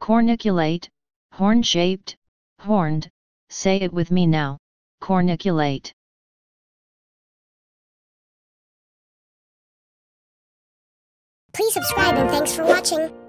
Corniculate, horn-shaped, horned. Say it with me now. Corniculate. Please subscribe and thanks for watching.